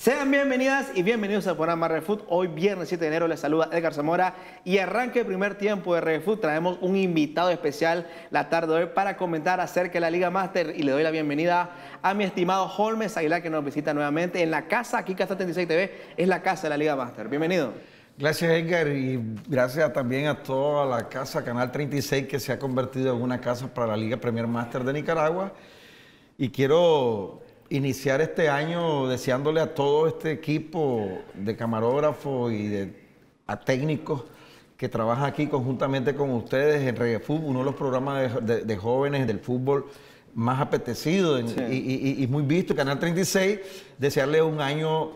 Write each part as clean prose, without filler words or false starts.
Sean bienvenidas y bienvenidos al programa ReFoot. Hoy viernes 7 de enero les saluda Edgar Zamora y arranque el primer tiempo de ReFoot. Traemos un invitado especial la tarde de hoy para comentar acerca de la Liga Master y le doy la bienvenida a mi estimado Holmes Aguilar, que nos visita nuevamente en la casa. Aquí Casa 36 TV es la casa de la Liga Master. Bienvenido. Gracias, Edgar, y gracias también a toda la casa Canal 36, que se ha convertido en una casa para la Liga Premier Master de Nicaragua. Y quiero iniciar este año deseándole a todo este equipo de camarógrafos y a técnicos que trabajan aquí conjuntamente con ustedes en ReFoot, uno de los programas de jóvenes del fútbol más apetecido y muy visto, Canal 36, desearle un año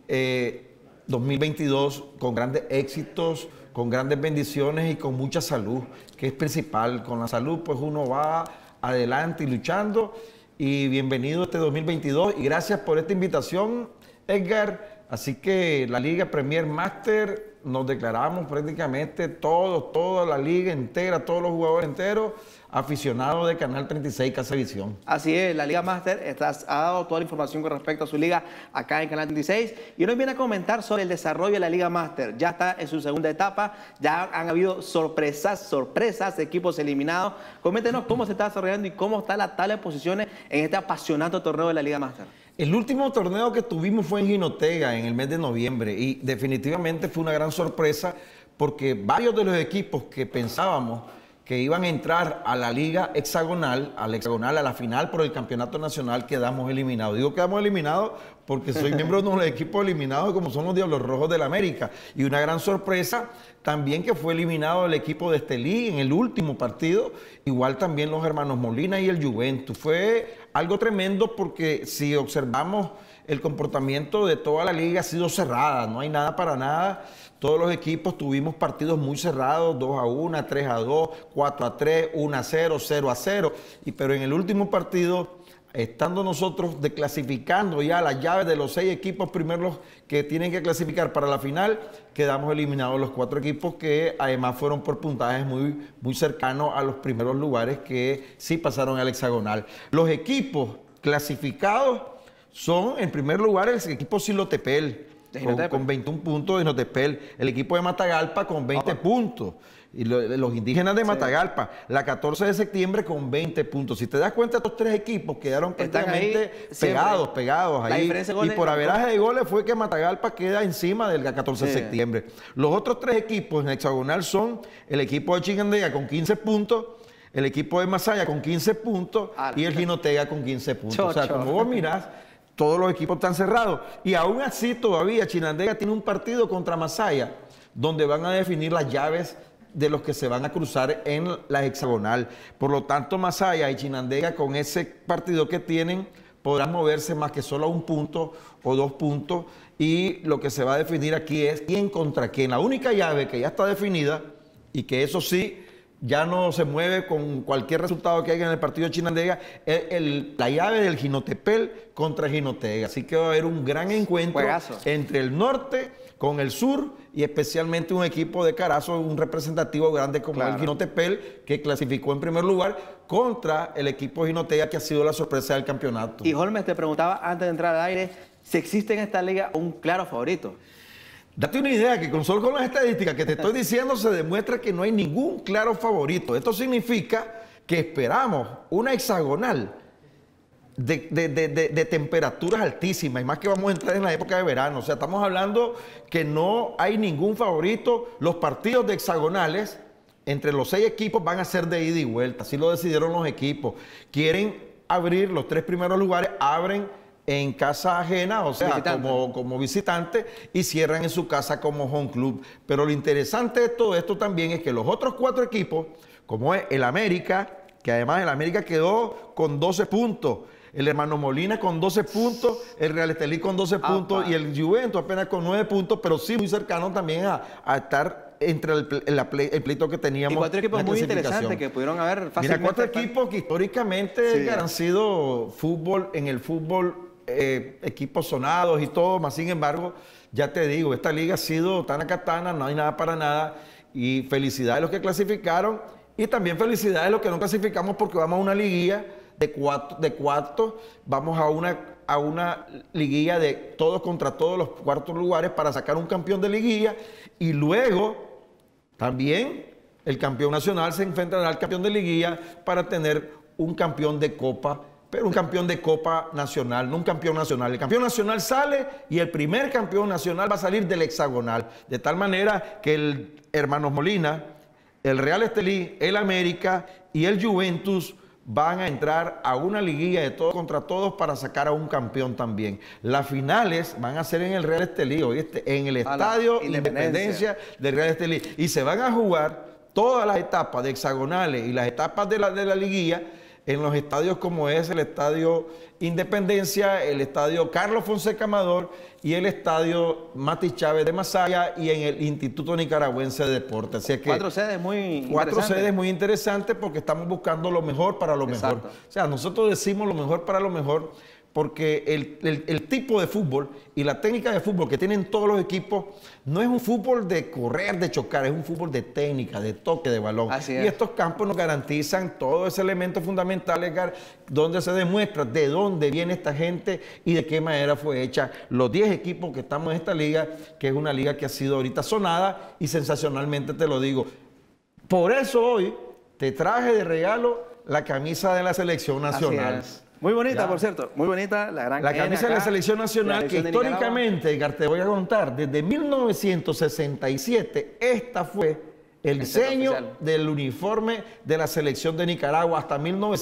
2022 con grandes éxitos, con grandes bendiciones y con mucha salud, que es principal. Con la salud pues uno va adelante y luchando. Y bienvenido este 2022 y gracias por esta invitación, Edgar. Así que la Liga Premier Master nos declaramos prácticamente toda la liga entera, todos los jugadores enteros, aficionados de Canal 36 Casa Visión. Así es, la Liga Master ha dado toda la información con respecto a su liga acá en Canal 36 y hoy nos viene a comentar sobre el desarrollo de la Liga Master. Ya está en su segunda etapa, ya han habido sorpresas, equipos eliminados. Coméntenos cómo se está desarrollando y cómo está la tabla de posiciones en este apasionante torneo de la Liga Master. El último torneo que tuvimos fue en Jinotega en el mes de noviembre y definitivamente fue una gran sorpresa porque varios de los equipos que pensábamos que iban a entrar a la Liga Hexagonal, a la final por el Campeonato Nacional, quedamos eliminados. Digo quedamos eliminados porque soy miembro de unos equipos eliminados como son los Diablos Rojos del América. Y una gran sorpresa también que fue eliminado el equipo de Estelí en el último partido, igual también los hermanos Molina y el Juventus. Fue algo tremendo porque si observamos el comportamiento de toda la liga ha sido cerrada, no hay nada para nada. Todos los equipos tuvimos partidos muy cerrados, 2-1, 3-2, 4-3, 1-0, 0-0. Pero en el último partido, estando nosotros clasificando ya las llaves de los 6 equipos primeros que tienen que clasificar para la final, quedamos eliminados los 4 equipos que además fueron por puntajes muy cercanos a los primeros lugares que sí pasaron al hexagonal. Los equipos clasificados son, en primer lugar, el equipo Silotepel, con 21 puntos de Jinotepel, el equipo de Matagalpa con 20 puntos, y los indígenas de Matagalpa, la 14 de septiembre con 20 puntos. Si te das cuenta, estos 3 equipos quedaron prácticamente pegados ahí, y por averaje de goles fue que Matagalpa queda encima del 14 de septiembre. Los otros 3 equipos en hexagonal son el equipo de Chinandega con 15 puntos, el equipo de Masaya con 15 puntos y el Jinotega con 15 puntos. O sea, como vos mirás, todos los equipos están cerrados. Y aún así todavía Chinandega tiene un partido contra Masaya, donde van a definir las llaves de los que se van a cruzar en la hexagonal. Por lo tanto, Masaya y Chinandega con ese partido que tienen podrán moverse más que solo a 1 punto o 2 puntos. Y lo que se va a definir aquí es quién contra quién. La única llave que ya está definida y que eso sí ya no se mueve con cualquier resultado que haya en el partido de Chinandega, es la llave del Jinotepel contra Jinotega. Así que va a haber un gran encuentro entre el norte con el sur y especialmente un equipo de Carazo, un representativo grande como el Jinotepel, que clasificó en primer lugar contra el equipo de Jinotega, que ha sido la sorpresa del campeonato. Y Holmes, te preguntaba antes de entrar al aire si existe en esta liga un claro favorito. Date una idea que solo con las estadísticas que te estoy diciendo se demuestra que no hay ningún claro favorito. Esto significa que esperamos una hexagonal de temperaturas altísimas, y más que vamos a entrar en la época de verano. O sea, estamos hablando que no hay ningún favorito. Los partidos de hexagonales entre los 6 equipos van a ser de ida y vuelta. Así lo decidieron los equipos. Quieren abrir los 3 primeros lugares, abren en casa ajena, o sea, como visitante, y cierran en su casa como home club. Pero lo interesante de todo esto también es que los otros 4 equipos, como es el América, que además el América quedó con 12 puntos, el hermano Molina con 12 puntos, el Real Estelí con 12 puntos y el Juventus apenas con 9 puntos, pero sí muy cercano también a estar entre el pleito que teníamos. Y 4 equipos muy interesantes que pudieron haber fácilmente. Mira, 4 equipos que históricamente han sido en el fútbol, equipos sonados y todo, más sin embargo, ya te digo, esta liga ha sido tan acatana, no hay nada para nada, y felicidades a los que clasificaron y también felicidades a los que no clasificamos porque vamos a una liguilla de cuartos, vamos a una liguilla de todos contra todos los cuartos lugares para sacar un campeón de liguilla y luego también el campeón nacional se enfrentará al campeón de liguilla para tener un campeón de copa, pero un campeón de copa nacional, no un campeón nacional. El campeón nacional sale y el primer campeón nacional va a salir del hexagonal, de tal manera que el Hermanos Molina, el Real Estelí, el América y el Juventus van a entrar a una liguilla de todos contra todos para sacar a un campeón también. Las finales van a ser en el Real Estelí, ¿oíste? En el Estadio Independencia del Real Estelí. Y se van a jugar todas las etapas de hexagonales y las etapas de la liguilla en los estadios como es el Estadio Independencia, el Estadio Carlos Fonseca Amador y el Estadio Mati Chávez de Masaya y en el Instituto Nicaragüense de Deportes. Así que cuatro sedes muy interesantes porque estamos buscando lo mejor para lo mejor. O sea, nosotros decimos lo mejor para lo mejor porque el tipo de fútbol y la técnica de fútbol que tienen todos los equipos no es un fútbol de correr, de chocar, es un fútbol de técnica, de toque de balón. Así y es. estos campos nos garantizan todo ese elemento fundamental, Edgar, donde se demuestra de dónde viene esta gente y de qué manera fue hecha. Los 10 equipos que estamos en esta liga, que es una liga que ha sido ahorita sonada y sensacionalmente te lo digo. Por eso hoy te traje de regalo la camisa de la selección nacional. Así es. Muy bonita, por cierto, muy bonita, la camisa de la selección nacional, que históricamente, Edgar, te voy a contar, desde 1967, esta fue el diseño del uniforme de la selección de Nicaragua hasta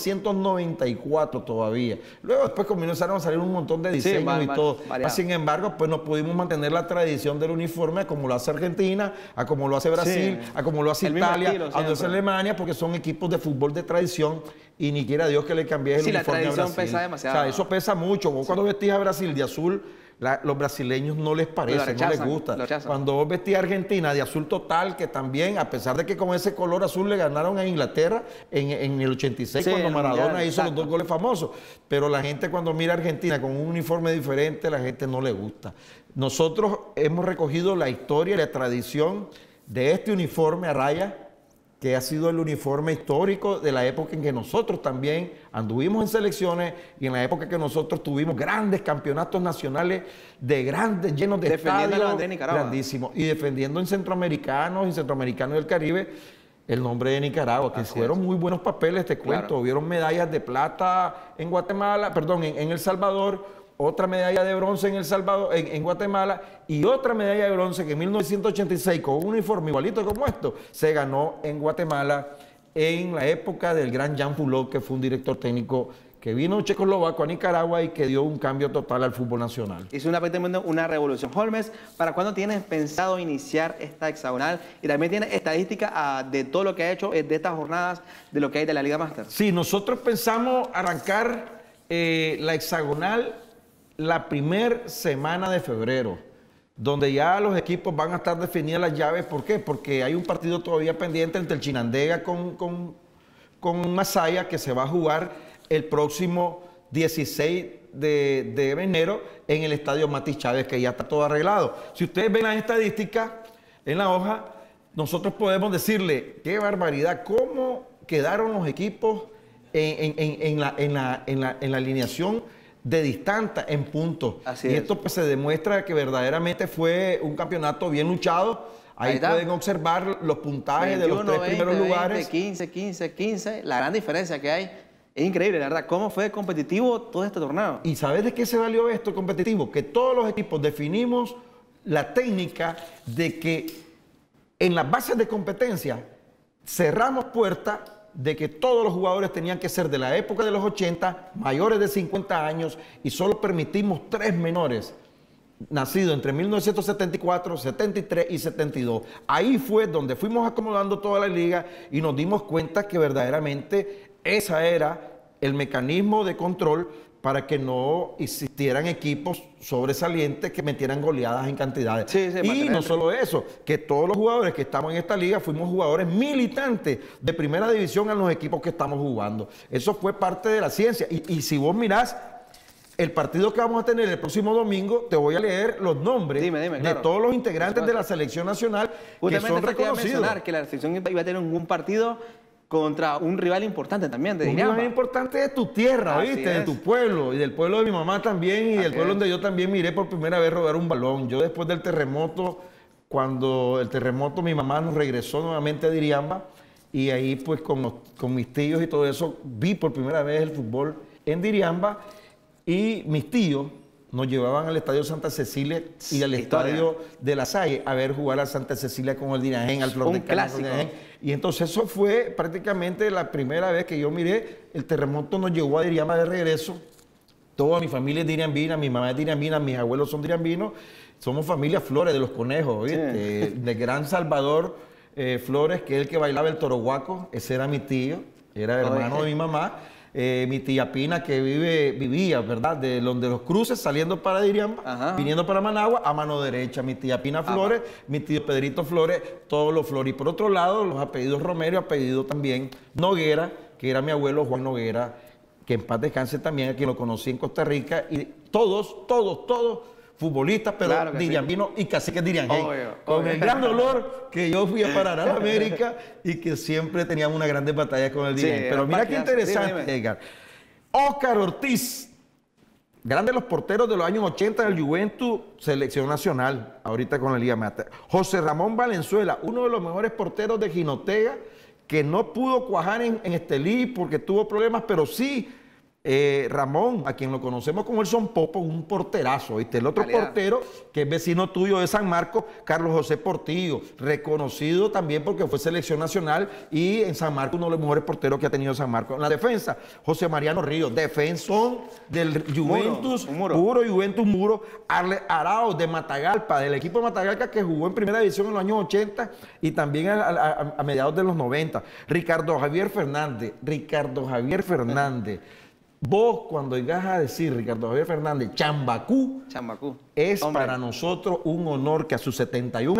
1994 todavía. Luego después comenzaron a salir un montón de diseños y todo. Sin embargo, pues no pudimos mantener la tradición del uniforme como lo hace Argentina, a como lo hace Brasil, a como lo hace Italia, a como lo hace Alemania, porque son equipos de fútbol de tradición y ni quiera Dios que le cambies el uniforme a Brasil. La tradición pesa demasiado. O sea, eso pesa mucho. Vos cuando vestís a Brasil de azul, los brasileños no les parece, no les gusta. Cuando vos vestís a Argentina de azul total, que también, a pesar de que con ese color azul le ganaron a Inglaterra en el 86, cuando Maradona hizo los 2 goles famosos. Pero la gente cuando mira a Argentina con un uniforme diferente, la gente no le gusta. Nosotros hemos recogido la historia y la tradición de este uniforme a rayas, que ha sido el uniforme histórico de la época en que nosotros también anduvimos en selecciones y en la época que nosotros tuvimos grandes campeonatos nacionales llenos de estadios grandísimos y defendiendo en centroamericanos y centroamericanos del Caribe el nombre de Nicaragua, que hicieron muy buenos papeles, te cuento. Hubieron medallas de plata en Guatemala, perdón, en El Salvador, otra medalla de bronce en El Salvador, en Guatemala, y otra medalla de bronce que en 1986, con un uniforme igualito como esto, se ganó en Guatemala en la época del gran Jean Fulop, que fue un director técnico que vino checoslovaco a Nicaragua y que dio un cambio total al fútbol nacional. Hizo una revolución. Holmes, ¿para cuándo tienes pensado iniciar esta hexagonal? Y también tienes estadística de todo lo que ha hecho de estas jornadas, de lo que hay de la Liga Master. Sí, nosotros pensamos arrancar la hexagonal la primera semana de febrero, donde ya los equipos van a estar definidas las llaves. ¿Por qué? Porque hay un partido todavía pendiente entre el Chinandega con Masaya, que se va a jugar el próximo 16 de enero en el Estadio Mati Chávez, que ya está todo arreglado. Si ustedes ven las estadísticas en la hoja, nosotros podemos decirle, qué barbaridad, cómo quedaron los equipos en la alineación de distancia en puntos. Y esto pues se demuestra que verdaderamente fue un campeonato bien luchado. Ahí pueden observar los puntajes 21, de los 3 primeros lugares. 15, 15, 15. La gran diferencia que hay es increíble, la verdad. ¿Cómo fue competitivo todo este torneo? ¿Y sabes de qué se valió esto competitivo? Que todos los equipos definimos la técnica de que en las bases de competencia cerramos puertas de que todos los jugadores tenían que ser de la época de los 80, mayores de 50 años, y solo permitimos 3 menores, nacidos entre 1974, 73 y 72. Ahí fue donde fuimos acomodando toda la liga y nos dimos cuenta que verdaderamente ese era el mecanismo de control para que no existieran equipos sobresalientes que metieran goleadas en cantidades. Y no solo eso, que todos los jugadores que estamos en esta liga fuimos jugadores militantes de primera división en los equipos que estamos jugando. Eso fue parte de la ciencia. Y si vos mirás el partido que vamos a tener el próximo domingo, te voy a leer los nombres de todos los integrantes de la selección nacional que son reconocidos. Que la selección iba a tener un partido contra un rival importante también de Un Diriamba. rival importante de tu tierra, Así ¿viste? De es. tu pueblo y del pueblo de mi mamá también y del Así pueblo es. donde yo también miré por primera vez rodar un balón. Yo después del terremoto, cuando el terremoto mi mamá nos regresó nuevamente a Diriamba y ahí pues con mis tíos y todo eso vi por primera vez el fútbol en Diriamba y mis tíos nos llevaban al Estadio Santa Cecilia y al Historia. Estadio de La Salle a ver jugar a Santa Cecilia con el Diragen, al Flor Un de Caña, clásico. Diragen. Y entonces eso fue prácticamente la primera vez que yo miré, el terremoto nos llevó a Diriamba de regreso. Toda mi familia es diriambina, mi mamá es diriambina, mis abuelos son diriambinos. Somos familia Flores de los Conejos, ¿viste? Sí. De Gran Salvador Flores, que es el que bailaba el torohuaco, ese era mi tío, era hermano de mi mamá. Mi tía Pina, que vivía, ¿verdad? De donde los cruces, saliendo para Diriamba, Ajá. viniendo para Managua, a mano derecha. Mi tía Pina Flores, mi tío Pedrito Flores, todos los Flores. Y por otro lado, los apellidos Romero y apellido también Noguera, que era mi abuelo Juan Noguera, que en paz descanse también, a quien lo conocí en Costa Rica. Y todos futbolistas, pero Claro que sí. diriambinos y caciques diriangén. Obvio, Con obvio. el gran dolor que yo fui a parar a la América y que siempre teníamos una grandes batallas con el Sí, Diriangén. Pero mira qué partidazo. interesante, Dime. Edgar. Óscar Ortiz, grande de los porteros de los años 80 del Juventus, selección nacional, ahorita con la Liga Mata. José Ramón Valenzuela, uno de los mejores porteros de Jinotega, que no pudo cuajar en Estelí porque tuvo problemas, pero sí, Ramón, a quien lo conocemos como el Son Popo, un porterazo, ¿viste? El otro Calidad. portero, que es vecino tuyo de San Marcos, Carlos José Portillo, reconocido también porque fue selección nacional y en San Marcos uno de los mejores porteros que ha tenido San Marcos. En la defensa, José Mariano Ríos, defensón del Juventus, un muro. puro Juventus Muro, Arao de Matagalpa, del equipo de Matagalpa que jugó en primera división en los años 80 y también a mediados de los 90. Ricardo Javier Fernández. Vos, cuando llegas a decir Ricardo Javier Fernández, Chambacú, Chambacú. es Hombre. para nosotros un honor que a sus 71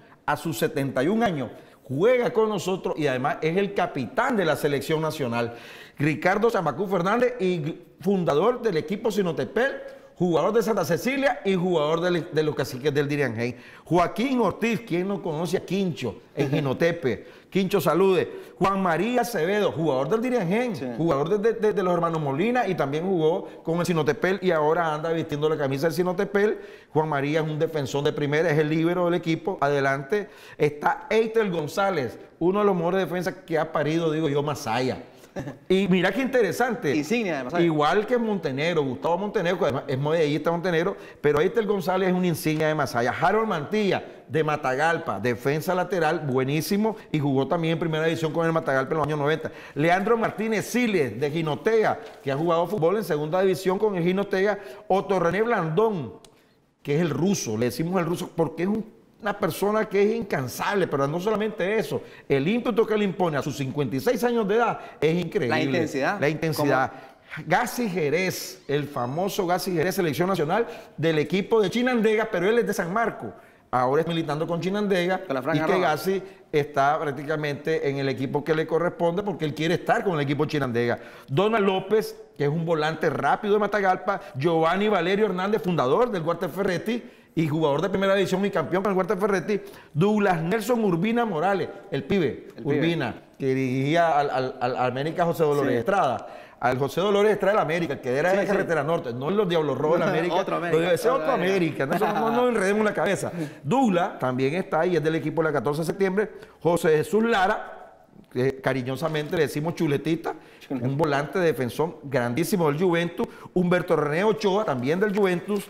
años, juega con nosotros y además es el capitán de la selección nacional. Ricardo Chambacú Fernández y fundador del equipo Sinotepel, jugador de Santa Cecilia y jugador de los caciques del Diriangén. Joaquín Ortiz, quien no conoce a Quincho en Jinotepe. Quincho, salude. Juan María Acevedo, jugador del Diriangén, Sí. jugador de los hermanos Molina y también jugó con el Sinotepel y ahora anda vistiendo la camisa del Sinotepel. Juan María es un defensor de primera, es el líbero del equipo. Adelante está Eitel González, uno de los mejores defensas que ha parido, digo yo, Masaya. Y mira qué interesante. Insignia de Masaya. Igual que Montenegro, Gustavo Montenegro, que además es medallista Montenegro, pero Eitel González es una insignia de Masaya. Harold Mantilla, de Matagalpa, defensa lateral, buenísimo, y jugó también en primera división con el Matagalpa en los años 90. Leandro Martínez Siles, de Jinotega, que ha jugado fútbol en segunda división con el Jinotega. Otto René Blandón, que es el ruso, le decimos el ruso porque es una persona que es incansable, pero no solamente eso, el ímpetu que le impone a sus 56 años de edad es increíble. La intensidad. La intensidad. Gassi Jerez, el famoso Gassi Jerez, selección nacional del equipo de Chinandega, pero él es de San Marcos. Ahora es militando con Chinandega Con la y franja que roja. Gassi está prácticamente en el equipo que le corresponde porque él quiere estar con el equipo Chinandega. Donald López, que es un volante rápido de Matagalpa. Giovanni Valerio Hernández, fundador del Walter Ferretti y jugador de primera división y campeón con el Walter Ferretti. Douglas Nelson Urbina Morales, el pibe Urbina, que dirigía al América José Dolores Sí. Estrada. Al José Dolores Estrada del América, que era de la Sí, carretera norte, no en los Diablos Rojos de la América. Otro América, Ese otro otro América. América. No nos enredemos la cabeza. Douglas también está ahí, es del equipo de la 14 de septiembre. José Jesús Lara, que cariñosamente le decimos chuletita, un volante de defensor grandísimo del Juventus. Humberto René Ochoa, también del Juventus.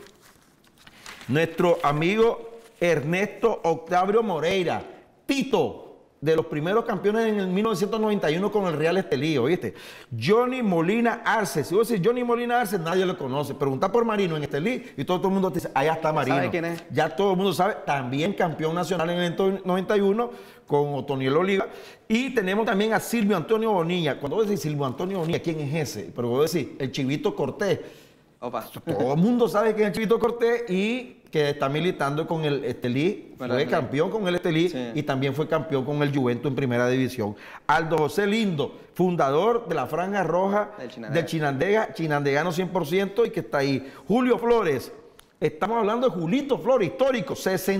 Nuestro amigo Ernesto Octavio Moreira, Tito, de los primeros campeones en el 1991 con el Real Estelí, ¿viste? Johnny Molina Arce. Si vos decís Johnny Molina Arce, nadie lo conoce. Pregunta por Marino en Estelí y todo el mundo te dice, allá está Marino. ¿Sabe quién es? Ya todo el mundo sabe. También campeón nacional en el 91 con Otoniel Oliva. Y tenemos también a Silvio Antonio Bonilla. Cuando vos decís Silvio Antonio Bonilla, ¿quién es ese? Pero vos decís, el Chivito Cortés. Opa. Todo el mundo sabe que es el Chivito Cortés y que está militando con el Estelí. Bueno, Fue Estelí. campeón con el Estelí Sí. y también fue campeón con el Juventus en primera división. Aldo José Lindo, fundador de la Franja Roja Del Chinandega. del Chinandega, chinandegano 100% y que está ahí. Julio Flores, Estamos hablando de Julito Flores, histórico,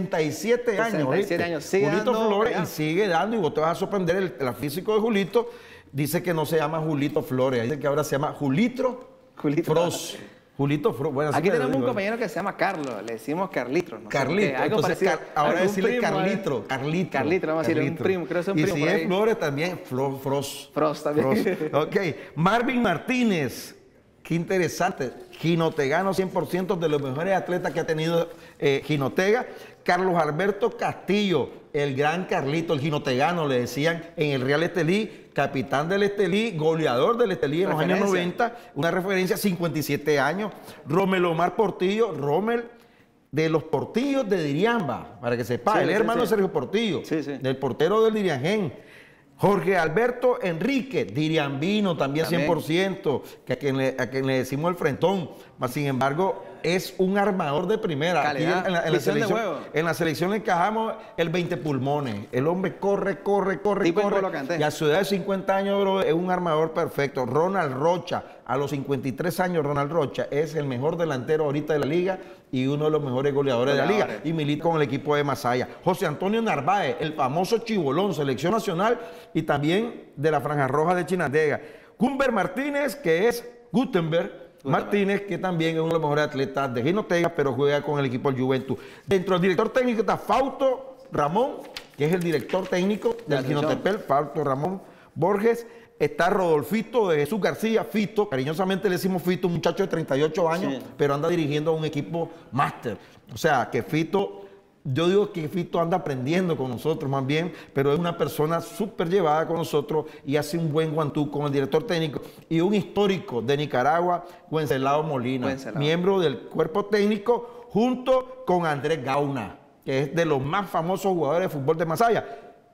67 años. 67 años, sigue Julito dando, Flores ya. y sigue dando, y vos te vas a sorprender, el físico de Julito dice que no se llama Julito Flores, dice que ahora se llama Julito Fros. Julito Fros. Bueno, aquí tenemos un compañero que se llama Carlos, le decimos Carlitro. No Carlito, algo entonces parecido, ahora algún decirle primo, Carlitro, Carlito. Carlitro, vamos a decirle un primo, creo que es un y primo si por es ahí. Flores también, Fros. Fros también. Ok, Marvin Martínez, qué interesante, ginotegano 100% de los mejores atletas que ha tenido Jinotega. Carlos Alberto Castillo, el gran Carlito, el ginotegano, le decían en el Real Estelí, capitán del Estelí, goleador del Estelí en los años 90, una referencia, 57 años. Rommel Omar Portillo, Rommel de los Portillos de Diriamba, para que sepa, Sí, el sí, hermano sí. de Sergio Portillo, Sí, sí. del portero del Diriangén. Jorge Alberto Enrique, Diriambino, también 100%, que a quien le decimos el frentón, mas sin embargo es un armador de primera. Aquí Calidad, visión de juego. en la selección le encajamos el 20 pulmones. El hombre corre, Tipo N'Golo Kanté. y a su edad de 50 años, bro, es un armador perfecto. Ronald Rocha, a los 53 años, Ronald Rocha es el mejor delantero ahorita de la liga y uno de los mejores goleadores de la liga. Y milita con el equipo de Masaya. José Antonio Narváez, el famoso Chibolón, selección nacional y también de la Franja Roja de Chinandega. Gumber Martínez, que es Gutenberg Martínez, que también es uno de los mejores atletas de Jinotega, pero juega con el equipo del Juventus. Dentro del director técnico está Fausto Ramón, que es el director técnico del Jinotepel, Fausto Ramón Borges. Está Rodolfito de Jesús García, Fito, cariñosamente le decimos Fito, un muchacho de 38 años, sí, pero anda dirigiendo a un equipo máster. O sea, que Fito, yo digo que Fito anda aprendiendo con nosotros más bien, pero es una persona súper llevada con nosotros y hace un buen guantú con el director técnico. Y un histórico de Nicaragua, Wenceslao Molina, miembro del cuerpo técnico, junto con Andrés Gauna, que es de los más famosos jugadores de fútbol de Masaya.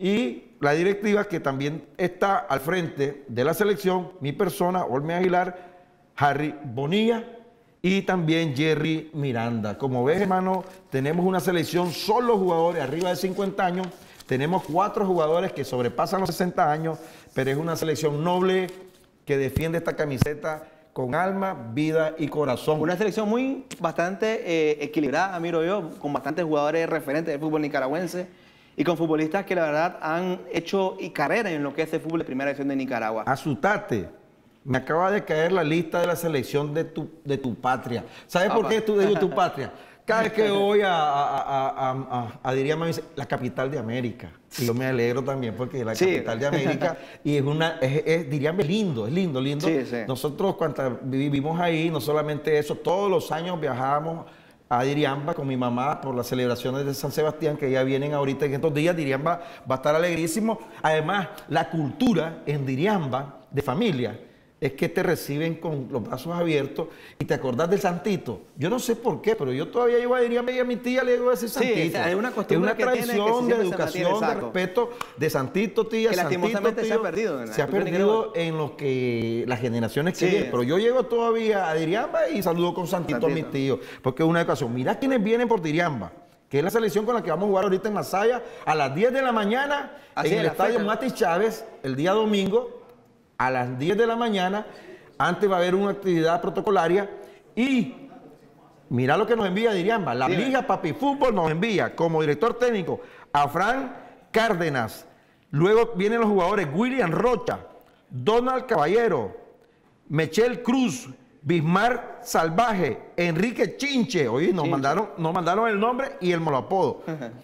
Y la directiva que también está al frente de la selección, mi persona, Olme Aguilar, Harry Bonilla y también Jerry Miranda. Como ves, hermano, tenemos una selección, solo jugadores arriba de 50 años, tenemos 4 jugadores que sobrepasan los 60 años, pero es una selección noble que defiende esta camiseta con alma, vida y corazón. Una selección bastante equilibrada, miro yo, con bastantes jugadores referentes del fútbol nicaragüense y con futbolistas que la verdad han hecho carrera en lo que es el fútbol de primera división de Nicaragua. Asustate. Me acaba de caer la lista de la selección de tu patria. ¿Sabes por qué tú digo tu patria? Cada vez que voy a Diriamba me dice, la capital de América. Y yo me alegro también porque es la capital de América. Y Diriamba es lindo, lindo. Sí, sí. Nosotros cuando vivimos ahí, no solamente eso, todos los años viajábamos a Diriamba con mi mamá por las celebraciones de San Sebastián que ya vienen ahorita en estos días. Diriamba va a estar alegrísimo. Además, la cultura en Diriamba de familia es que te reciben con los brazos abiertos y te acordás del Santito. Yo no sé por qué, pero yo todavía llego a Diriamba y a mi tía le digo a decir Santito. Sí, es una costumbre, es una tradición de educación, de respeto, de Santito, tía, que lastimosamente tío, se ha perdido. Se ha perdido en lo que las generaciones que vienen. Pero yo llego todavía a Diriamba y saludo con Santito a mis tíos, porque es una educación. Mira quienes vienen por Diriamba, que es la selección con la que vamos a jugar ahorita en Masaya a las 10 de la mañana en el estadio Mati Chávez, el día domingo, a las 10 de la mañana. Antes va a haber una actividad protocolaria y mira lo que nos envía Diriamba. La Liga Papi Fútbol nos envía como director técnico a Fran Cárdenas. Luego vienen los jugadores William Rocha, Donald Caballero, Michel Cruz, Bismar Salvaje, Enrique Chinche. Oye, nos mandaron el nombre y el molapodo.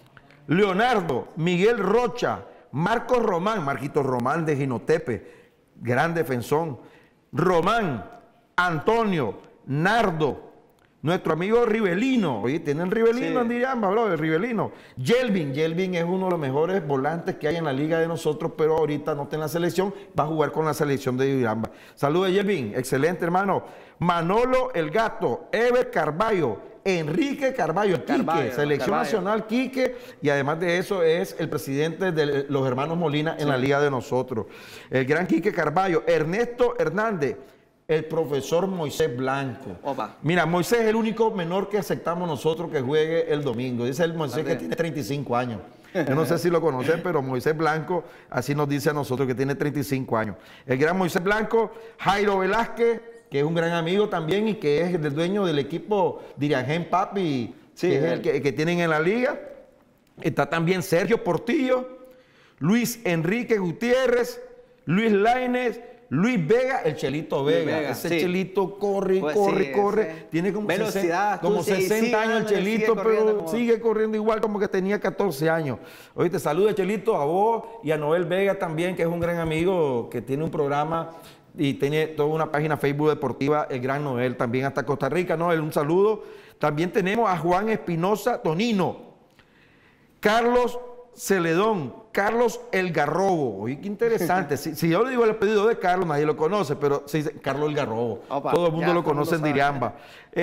Leonardo, Miguel Rocha, Marcos Román, Marquito Román de Jinotepe, gran defensor. Román, Antonio, Nardo, nuestro amigo Rivelino. Oye, tienen Rivelino en Diriamba, bro, Rivelino. Yelvin es uno de los mejores volantes que hay en la liga de nosotros, pero ahorita no está en la selección, va a jugar con la selección de Diriamba. Saludos, Yelvin, excelente, hermano. Manolo El Gato, Ever Carballo, Enrique Carballo, Quique, Selección Nacional Quique, y además de eso es el presidente de los hermanos Molina en la liga de nosotros. El gran Quique Carballo, Ernesto Hernández, el profesor Moisés Blanco. Opa. Mira, Moisés es el único menor que aceptamos nosotros que juegue el domingo. Dice el Moisés que tiene 35 años. Yo no sé si lo conocen, pero Moisés Blanco así nos dice a nosotros que tiene 35 años. El gran Moisés Blanco, Jairo Velázquez, que es un gran amigo también y que es el dueño del equipo Diriangén Papi, Sí, que es el que tienen en la liga. Está también Sergio Portillo, Luis Enrique Gutiérrez, Luis Lainez, Luis Vega, el Chelito Vega. Ese sí. Chelito corre, Pues corre, sí, corre. Tiene como velocidad, 60 años el Chelito, pero sigue corriendo igual como que tenía 14 años. Oíste, saludos, Chelito, a vos y a Noel Vega también, que es un gran amigo, que tiene un programa y tiene toda una página Facebook deportiva, el gran Noel, también hasta Costa Rica. Noel, un saludo. También tenemos a Juan Espinosa Tonino, Carlos Celedón, Carlos El Garrobo. Oye, qué interesante. Si yo le digo el apellido de Carlos, nadie lo conoce, pero se dice Carlos El Garrobo. Opa, todo el mundo lo conoce en Diriamba.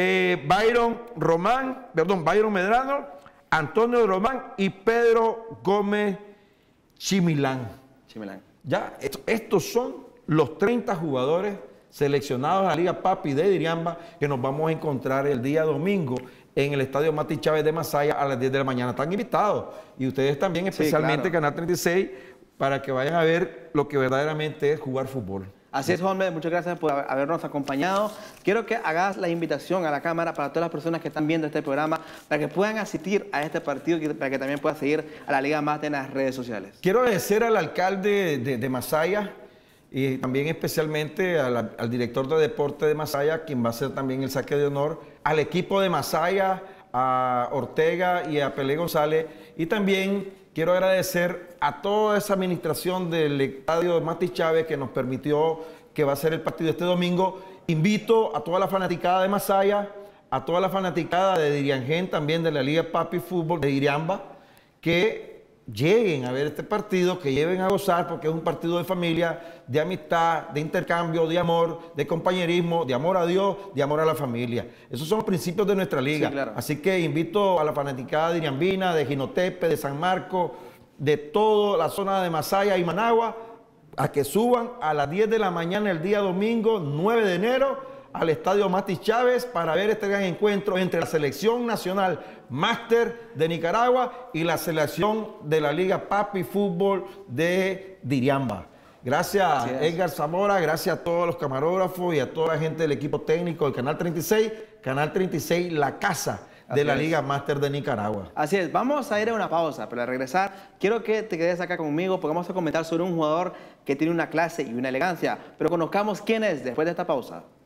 Byron Medrano, Antonio Román y Pedro Gómez Chimilán. Ya, estos son los 30 jugadores seleccionados a la Liga Papi de Diriamba que nos vamos a encontrar el día domingo en el Estadio Mati Chávez de Masaya a las 10 de la mañana. Están invitados. Y ustedes también, especialmente sí, claro. Canal 36, para que vayan a ver lo que verdaderamente es jugar fútbol. Así es, Juan, muchas gracias por habernos acompañado. Quiero que hagas la invitación a la cámara para todas las personas que están viendo este programa, para que puedan asistir a este partido y para que también puedan seguir a la Liga Máster en las redes sociales. Quiero agradecer al alcalde de Masaya y también especialmente al director de deporte de Masaya, quien va a hacer también el saque de honor, al equipo de Masaya, a Ortega y a Pelé González, y también quiero agradecer a toda esa administración del estadio de Mati Chávez que nos permitió que va a ser el partido este domingo. Invito a toda la fanaticada de Masaya, a toda la fanaticada de Diriangén, también de la Liga Papi Fútbol de Diriamba, que lleguen a ver este partido, que lleven a gozar, porque es un partido de familia, de amistad, de intercambio, de amor, de compañerismo, de amor a Dios, de amor a la familia. Esos son los principios de nuestra liga. Sí, claro. Así que invito a la fanaticada diriambina, de Jinotepe, de San Marcos, de toda la zona de Masaya y Managua, a que suban a las 10 de la mañana el día domingo, 9 de enero, al Estadio Mati Chávez para ver este gran encuentro entre la Selección Nacional Máster de Nicaragua y la selección de la Liga Papi Fútbol de Diriamba. Gracias, Edgar Zamora, gracias a todos los camarógrafos y a toda la gente del equipo técnico del Canal 36, la casa de la Liga Máster de Nicaragua. Así es, vamos a ir a una pausa, pero al regresar quiero que te quedes acá conmigo porque vamos a comentar sobre un jugador que tiene una clase y una elegancia, pero conozcamos quién es después de esta pausa.